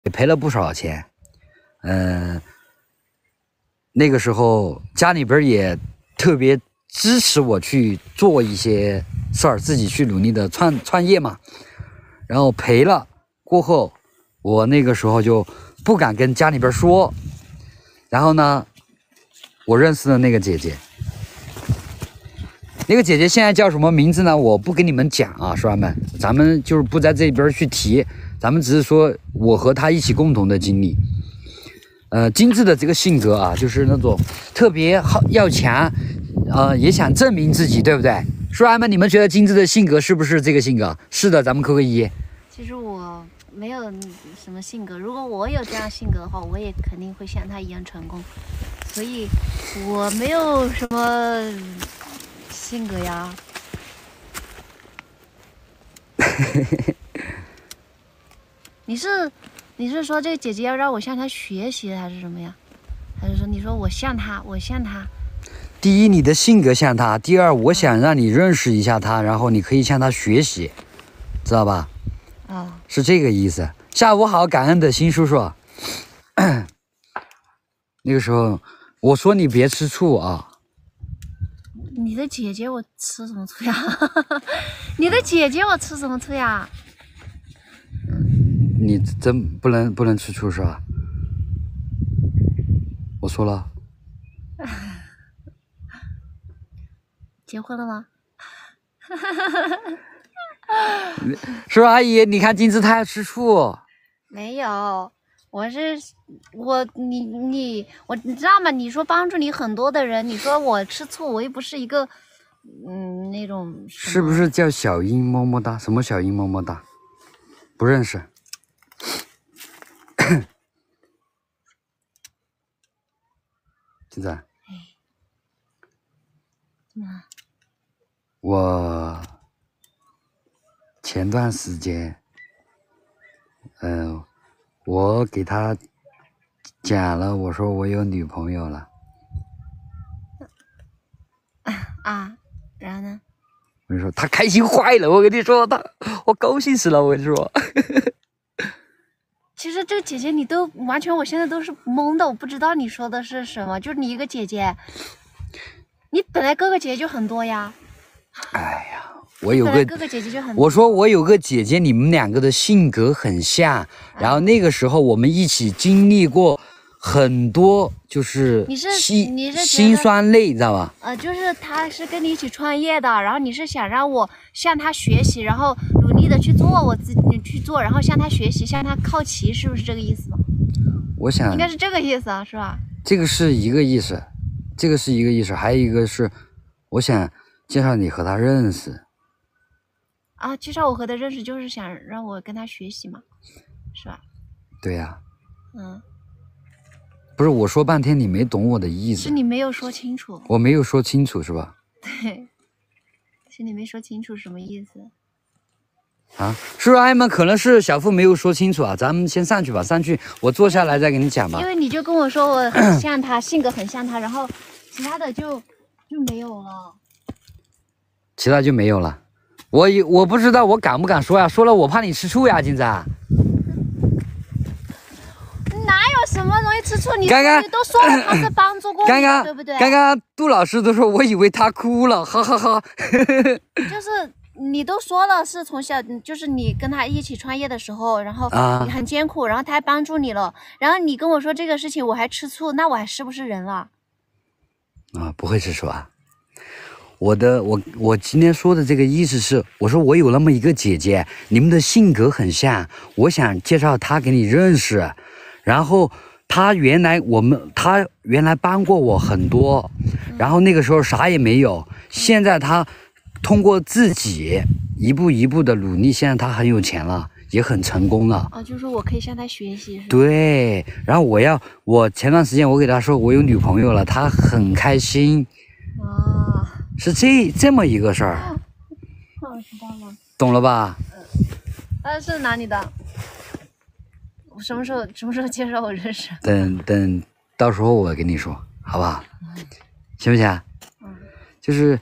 赔了不少钱。那个时候家里边也特别支持我去做一些事儿，自己去努力的创业嘛。然后赔了过后，我那个时候就不敢跟家里边说。然后呢，我认识了那个姐姐。那个姐姐现在叫什么名字呢？我不跟你们讲啊，叔叔们，咱们就是不在这边去提，咱们只是说我和她一起共同的经历。金智的这个性格啊，就是那种特别好要强，也想证明自己，对不对？叔叔们，你们觉得金智的性格是不是这个性格？是的，咱们扣个一。 其实我没有什么性格，如果我有这样性格的话，我也肯定会像他一样成功，所以我没有什么性格呀。你是说这个姐姐要让我向她学习还是什么呀？还是说你说我像她？第一，你的性格像她；第二，我想让你认识一下她，然后你可以向她学习，知道吧？是这个意思。下午好，感恩的新叔叔。那个时候我说你别吃醋啊。 你的姐姐我吃什么醋呀？你的姐姐我吃什么醋呀？ 你真不能吃醋是吧？我说了。 结婚了吗？ 是吧，阿姨？你看金枝她要吃醋。 没有，你知道吗？你说帮助你很多的人，你说我吃醋，我又不是一个那种。 是不是叫小英么么哒？什么小英么么哒？不认识。金子。我前段时间，我给他讲了，我说我有女朋友了。 然后呢？ 我跟你说，他开心坏了。我跟你说，我高兴死了。我跟你说。 其实这个姐姐你都完全，我现在都是懵的，我不知道你说的是什么。就是你一个姐姐，你本来哥哥姐姐就很多呀。 哎呀，我有个哥哥姐姐就很多。 我说我有个姐姐，你们两个的性格很像。然后那个时候我们一起经历过很多，就是你是辛酸泪，知道吧？ 就是他是跟你一起创业的，然后你是想让我向他学习，然后努力的去做我自己去做，然后向他学习，向他靠齐，是不是这个意思吗？ 我想应该是这个意思啊，是吧？ 这个是一个意思，还有一个是我想介绍你和他认识。 介绍我和他认识就是想让我跟他学习嘛，是吧？ 对呀。不是，我说半天你没懂我的意思。 是你没有说清楚。 我没有说清楚是吧？ 对，是你没说清楚什么意思。 是不是阿姨们？可能是小付没有说清楚啊，咱们先上去吧，上去我坐下来再给你讲吧。 因为你就跟我说我很像他，性格很像他，然后其他的就没有了。 其他就没有了。我不知道我敢不敢说呀？说了我怕你吃醋呀，金子。 哪有什么容易吃醋？你刚刚都说了他是帮助过你，对不对？ 刚刚杜老师都说，我以为他哭了，哈哈哈。 就是你都说了，是从小就是你跟他一起创业的时候，然后你很艰苦，然后他还帮助你了，然后你跟我说这个事情我还吃醋，那我还是不是人了？ 不会吃醋啊。我今天说的这个意思是，我说我有那么一个姐姐，你们的性格很像，我想介绍她给你认识。然后她原来帮过我很多，然后那个时候啥也没有，现在她通过自己一步一步的努力，现在她很有钱了，也很成功了。 就是说我可以向她学习，是吧？ 对，然后我前段时间我给她说我有女朋友了，她很开心。是这么一个事儿。 我知道了。 懂了吧？ 是哪里的？我什么时候介绍我认识？ 等到时候我跟你说，好不好？行不行？就是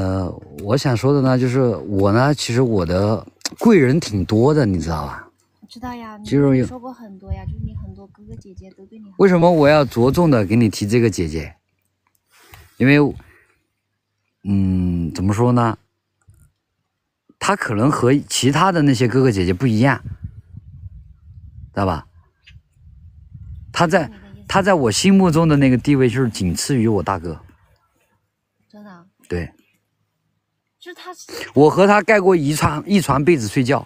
我想说的呢，就是我呢，其实我的贵人挺多的，你知道吧？ 知道呀， 肌肉有说过很多呀，就是你很多哥哥姐姐都对你好。 为什么我要着重的给你提这个姐姐？因为，怎么说呢？她可能和其他的那些哥哥姐姐不一样，知道吧？她在我心目中的那个地位就是仅次于我大哥。 真的啊？ 对， 就是他， 我和他盖过一床被子睡觉。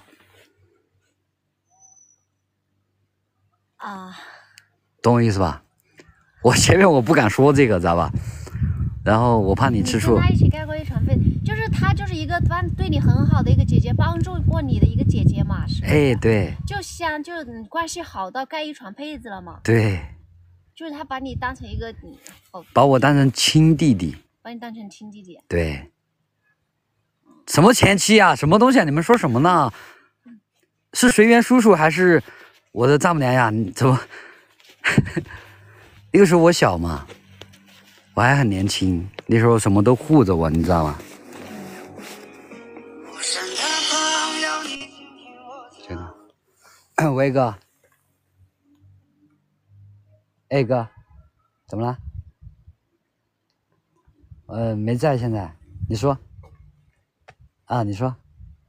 啊， 懂我意思吧？我前面我不敢说这个，知道吧？然后我怕你吃醋跟。他一起盖过一床被，就是他就是一个对你很好的一个姐姐，帮助过你的一个姐姐嘛，是不是？ 哎，对就关系好到盖一床被子了嘛， 对， 就是他把你当成一个把我当成亲弟弟。 把你当成亲弟弟。 对，什么前妻啊？什么东西啊？你们说什么呢？是随缘叔叔还是我的丈母娘呀？你怎么？那个时候我小嘛，我还很年轻，那时候什么都护着我，你知道吗？真的。喂哥，哎哥，怎么了？没在现在，你说。啊，你说。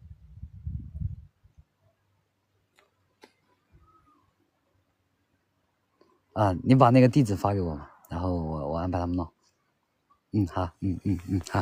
啊，你把那个地址发给我嘛，然后我安排他们弄。好，好，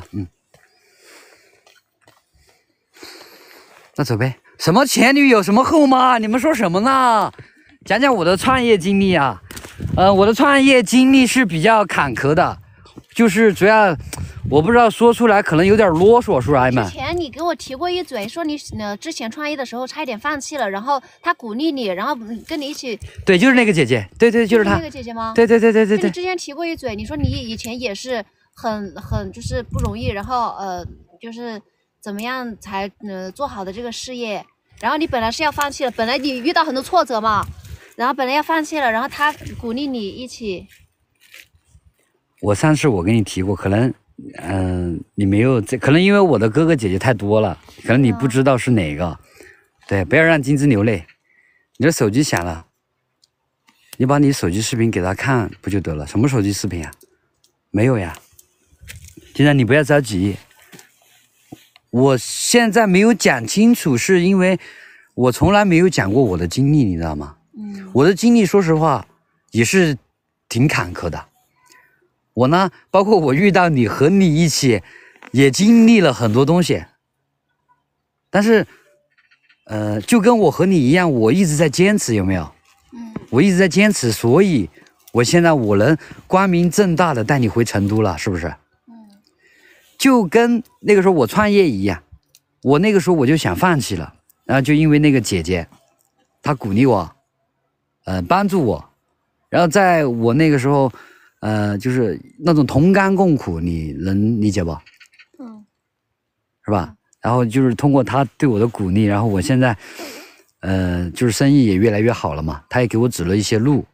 那走呗。什么前女友，什么后妈？你们说什么呢？讲讲我的创业经历啊。我的创业经历是比较坎坷的，就是主要我不知道说出来可能有点啰嗦，是吧，艾曼？ 之前你给我提过一嘴，说你之前创业的时候差一点放弃了，然后他鼓励你，然后跟你一起。 对，就是那个姐姐，对，就是她。 那个姐姐吗？ 对。 就你之前提过一嘴，你说你以前也是很就是不容易，然后就是怎么样才做好的这个事业，然后你本来是要放弃了，本来你遇到很多挫折嘛，然后本来要放弃了，然后他鼓励你一起。 我上次我跟你提过，可能你没有可能因为我的哥哥姐姐太多了，可能你不知道是哪个。对，不要让金枝流泪。你的手机响了，你把你手机视频给他看不就得了？什么手机视频啊？没有呀。金然你不要着急，我现在没有讲清楚，是因为我从来没有讲过我的经历，你知道吗？我的经历说实话也是挺坎坷的。我呢，包括我遇到你和你一起，也经历了很多东西。但是，就跟我和你一样，我一直在坚持，有没有？我一直在坚持，所以我现在我能光明正大的带你回成都了，是不是？就跟那个时候我创业一样，我那个时候我就想放弃了，然后就因为那个姐姐，她鼓励我，帮助我，然后在我那个时候。就是那种同甘共苦，你能理解不？是吧？然后就是通过他对我的鼓励，然后我现在，就是生意也越来越好了嘛。他也给我指了一些路，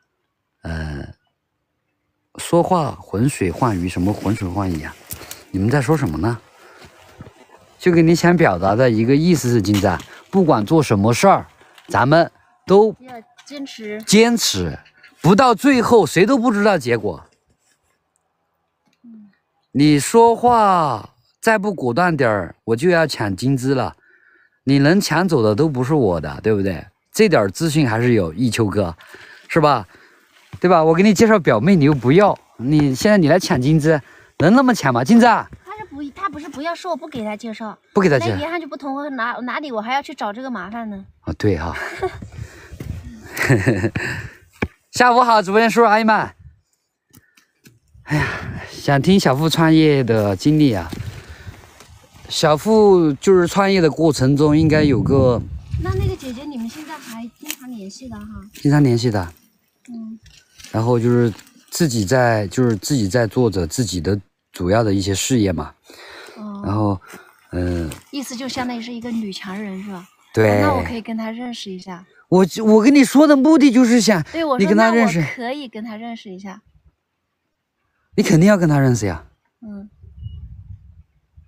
说话浑水换鱼，什么浑水换鱼啊？你们在说什么呢？就跟你想表达的一个意思是，金子，不管做什么事儿，咱们都要坚持。 不到最后，谁都不知道结果。你说话再不果断点儿，我就要抢金枝了。你能抢走的都不是我的，对不对？这点自信还是有，一秋哥，是吧？对吧？我给你介绍表妹，你又不要，你现在你来抢金枝，能那么抢吗？金枝， 他不是不要，是我不给他介绍， 不给他介绍， 那遗憾就不同，哪里我还要去找这个麻烦呢？ 哦，对哈。下午好，直播间叔叔阿姨们。哎呀，想听小付创业的经历啊。小付就是创业的过程中，应该有个。 那个姐姐，你们现在还经常联系的哈？ 经常联系的。然后就是自己在做着自己的主要的一些事业嘛。然后， 意思就相当于是一个女强人是吧？ 对。 那我可以跟她认识一下。 我跟你说的目的就是想你跟他认识， 我可以跟他认识一下。 你肯定要跟他认识呀。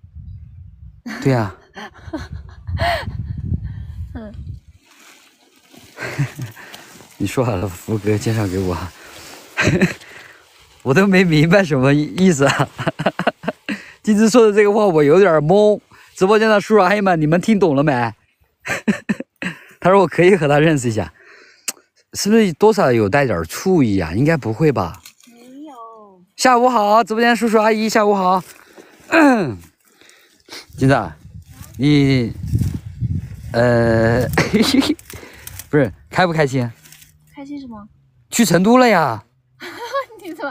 对呀。 你说好了，福哥介绍给我，我都没明白什么意思啊。金枝说的这个话我有点懵。直播间的叔叔阿姨们，你们听懂了没？他说我可以和他认识一下，是不是多少有带点醋意啊？应该不会吧？ 没有。 下午好，直播间叔叔阿姨，下午好。金子，你不是开不开心？ 开心什么？ 去成都了呀？ 你怎么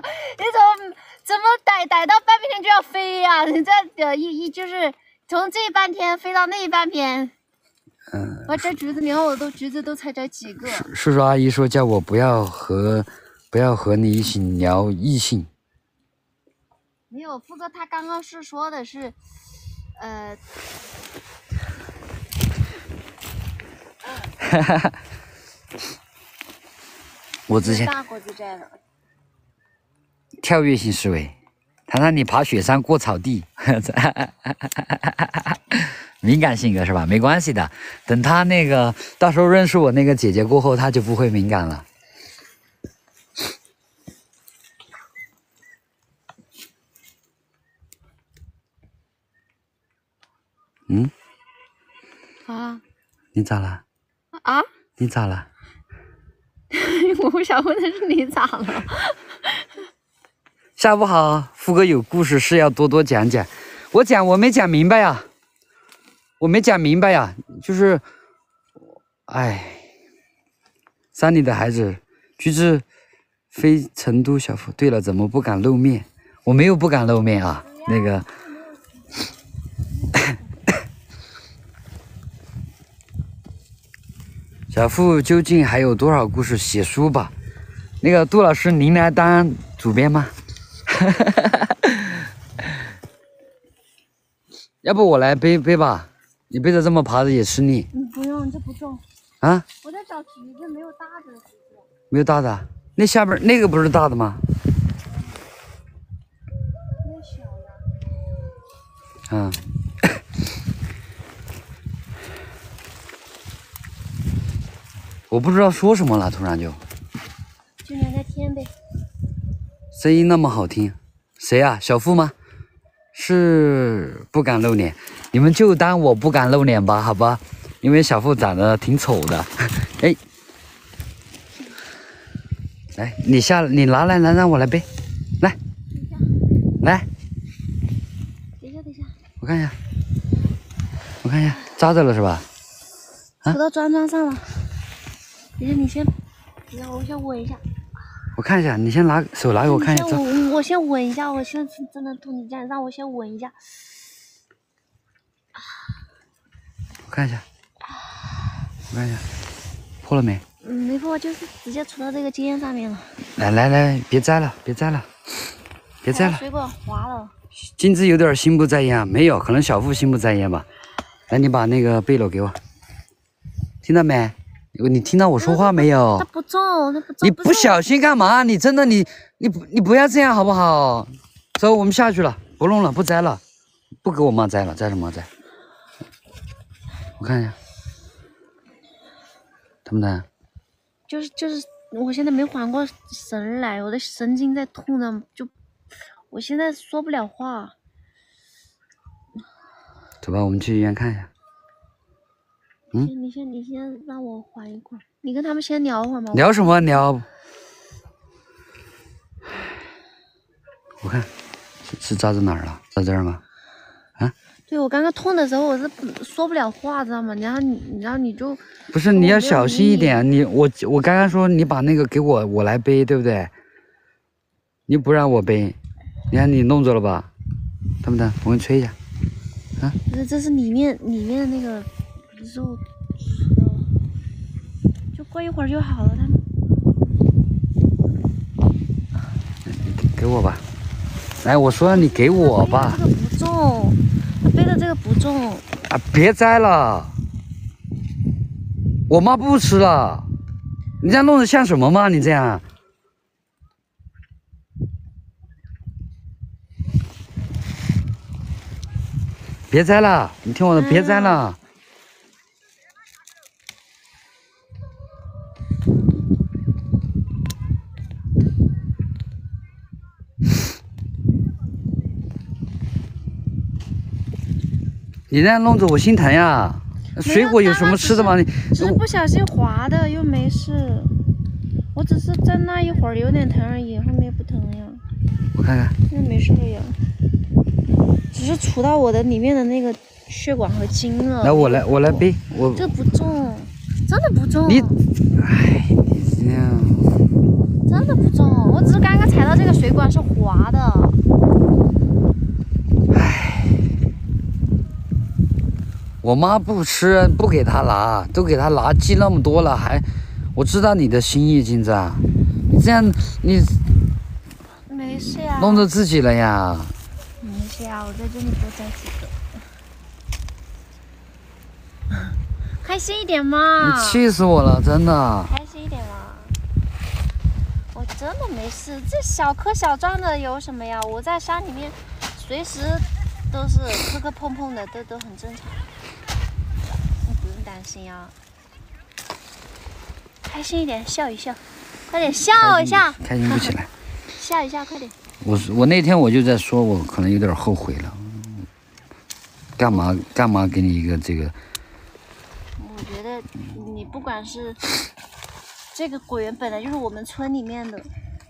逮到半边天就要飞呀、你这就是从这半天飞到那半天。我这橘子，你看我橘子都才摘几个。 叔叔阿姨说叫我不要和你一起聊异性。 没有，富哥他刚刚是说的是， 我之前大果子摘了。 跳跃性思维，他让你爬雪山过草地，敏感性格是吧？没关系的，等他那个到时候认识我那个姐姐过后，他就不会敏感了。嗯？ 啊？ 你咋了？ 啊？ 你咋了？ 我想问的是你咋了？ 下午好，富哥有故事是要多多讲讲。我没讲明白呀，就是，哎，山里的孩子，橘子飞成都小夫。对了，怎么不敢露面？我没有不敢露面啊，那个。小付究竟还有多少故事？写书吧。那个杜老师，您来当主编吗？要不我来背吧，你背着这么爬着也吃力。 你不用，这不重。 啊？ 我在找橘子，没有大的橘子。 没有大的，那下边那个不是大的吗？ 那小嗯。 的。 我不知道说什么了，突然就聊聊天呗。 声音那么好听，谁啊？小付吗？是不敢露脸，你们就当我不敢露脸吧，好吧？因为小付长得挺丑的。哎，来，你拿来，让我来背，来，来， 等一下， 我看一下，扎着了是吧？ 涂到砖上了。等一下，我先稳一下。 我看一下，你先手拿给我看一下。 我先稳一下，我现在真的涂你这样，让我先稳一下。 我看一下，破了没？ 没破，就是直接涂到这个尖上面了。 来，别摘了。 水果滑了。 金枝有点心不在焉啊，没有，可能小付心不在焉吧。来，你把那个背篓给我，听到没？你听到我说话没有？ 它不重， 你不小心干嘛？你真的你不要这样好不好？走，我们下去了，不弄了，不摘了，不给我妈摘了，摘什么摘？我看一下，疼不疼？ 就是，我现在没缓过神来，我的神经在痛着，我现在说不了话。 走吧，我们去医院看一下。 你先让我缓一会儿，你跟他们先聊会儿嘛。 聊什么聊？我看是扎在哪儿了？在这儿吗？啊？ 对，我刚刚痛的时候我是说不了话，知道吗？然后你就不是，你要小心一点。我刚刚说你把那个给我来背，对不对？你不让我背，你看你弄着了吧？疼不疼？我给你吹一下。啊？ 这是里面的那个肉，就过一会儿就好了。 给我吧。来，我说你给我吧。 这个不重，背的这个不重。 啊，别摘了，我妈不吃了。你这样弄得像什么吗？你这样。别摘了，你听我的，别摘了。 你那样弄着我心疼呀。水果有什么吃的吗？ 只是不小心划的，又没事。我只是在那一会儿有点疼而已，后面不疼呀。 我看看。 那没事了呀，只是杵到我的里面的那个血管和筋了。 来，我来背。 这不重，真的不重。 你，哎，你这样。 真的不重，我只是刚刚踩到这个水管是滑的。 唉，我妈不吃，不给她拿，都给她拿寄那么多了，还，我知道你的心意，金子啊，你这样你没事呀， 弄着自己了呀。 没事呀，我在这里多摘几个。开心一点嘛！ 你气死我了，真的。 开心一点嘛！我真的没事，这小磕小撞的有什么呀？我在山里面，随时都是磕磕碰碰的，都很正常，你不用担心呀。开心一点，笑一笑，快点笑一下。 开心不起来。 笑一下，快点。 我那天我就在说，我可能有点后悔了。干嘛给你一个这个？ 我觉得你不管是这个果园本来就是我们村里面的，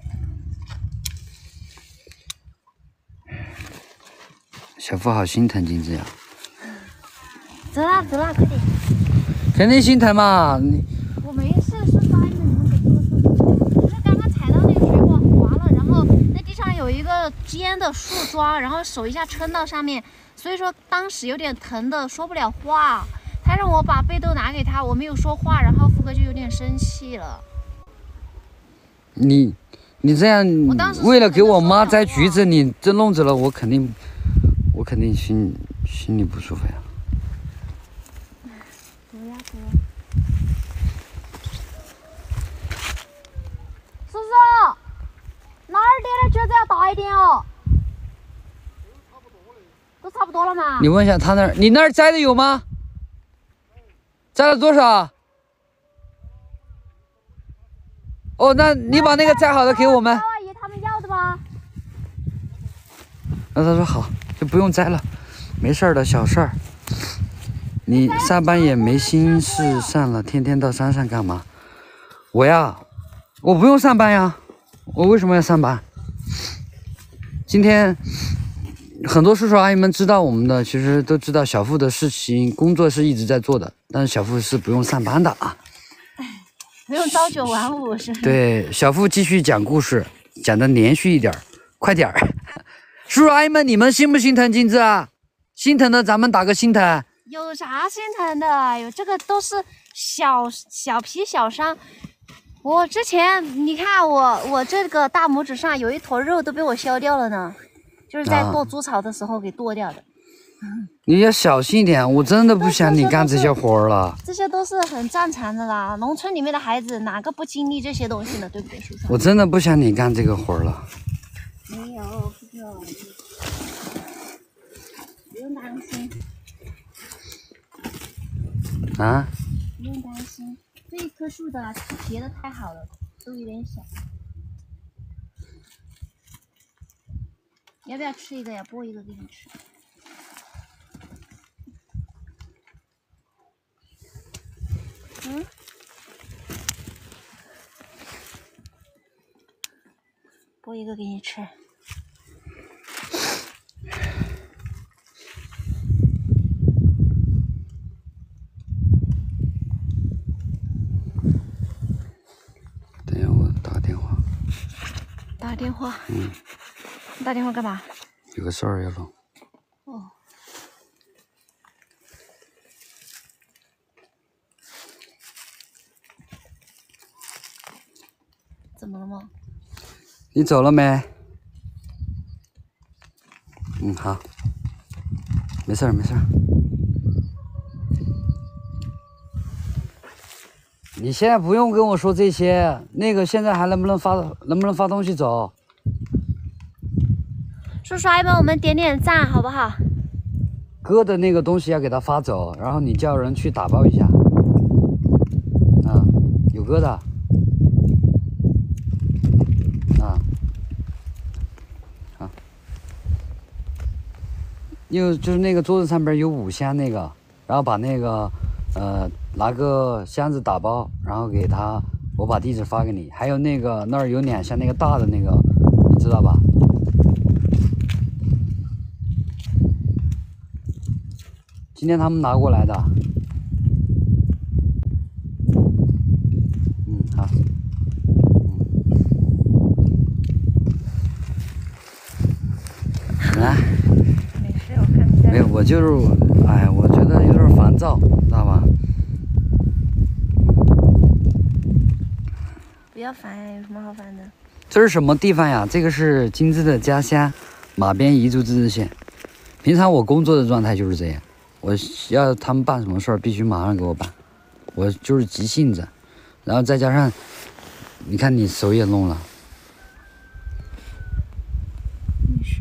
小付好心疼金子呀。 走啦走啦，快点。 肯定心疼嘛， 我没事，是发现你们给做错。就是刚刚踩到那个水管滑了，然后那地上有一个尖的树桩，然后手一下撑到上面，所以说当时有点疼的说不了话。他让我把被豆拿给他，我没有说话，然后福哥就有点生气了。 你这样，为了给我妈摘橘子，你这弄着了，我肯定心里不舒服呀。 走呀走呀。叔叔，哪儿点的橘子要大一点哦？都差不多了嘛。 你问一下他那儿，你那儿摘的有吗？摘了多少？哦，那你把那个摘好的给我们。 高阿姨他们要的吗？ 那他说好，就不用摘了，没事的，小事儿。你上班也没心事上了，天天到山上干嘛？我呀，我不用上班呀，我为什么要上班？今天很多叔叔阿姨们知道我们的，其实都知道小付的事情，工作是一直在做的，但是小付是不用上班的啊。 不用朝九晚五是？ 对，小付继续讲故事，讲的连续一点，快点儿。叔叔阿姨们，你们心不心疼金子啊？心疼的咱们打个心疼。 有啥心疼的？哎呦，这个都是小皮小伤。我之前你看我这个大拇指上有一坨肉都被我削掉了呢，就是在剁猪草的时候给剁掉的。 你要小心一点，我真的不想你干这些活儿了。 这些都是很正常的啦，农村里面的孩子哪个不经历这些东西呢？对不对，叔叔？ 我真的不想你干这个活儿了。 没有，不用担心。 啊？ 不用担心，这一棵树的结的太好了，都有点小。要不要吃一个呀？剥一个给你吃。嗯，剥一个给你吃。 等一下我打个电话。 打个电话？嗯。你打电话干嘛？ 有个事儿要弄。 哦。怎么了吗？ 你走了没？嗯，好，没事儿没事儿。你现在不用跟我说这些，那个现在还能不能发东西走？ 叔叔阿姨们，我们点点赞好不好？ 割的那个东西要给他发走，然后你叫人去打包一下。啊，有割的。啊，好。 就是那个桌子上边有5箱那个，然后把那个拿个箱子打包，然后给他，我把地址发给你。还有那个那儿有2箱那个大的那个，你知道吧？今天他们拿过来的。好。来。 没事，我看你在。 没有，我就是，哎，我觉得有点烦躁，知道吧？ 不要烦呀，有什么好烦的？ 这是什么地方呀？这个是金枝的家乡，马边彝族自治县。平常我工作的状态就是这样，我要他们办什么事儿，必须马上给我办，我就是急性子，然后再加上，你看你手也弄了。 没事。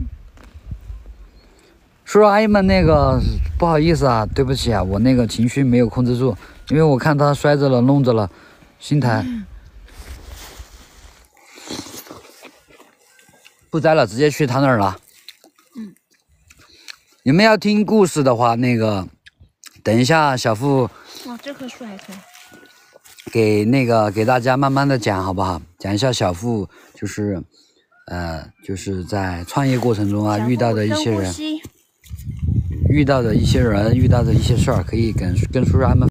叔叔阿姨们，那个不好意思啊，对不起啊，我那个情绪没有控制住，因为我看他摔着了，弄着了，心疼。不摘了，直接去他那儿了。你们要听故事的话，那个等一下小付哇，这棵树还可以。 给大家慢慢的讲好不好？讲一下小付就是在创业过程中啊遇到的一些人，遇到的一些事儿，可以跟叔叔他们。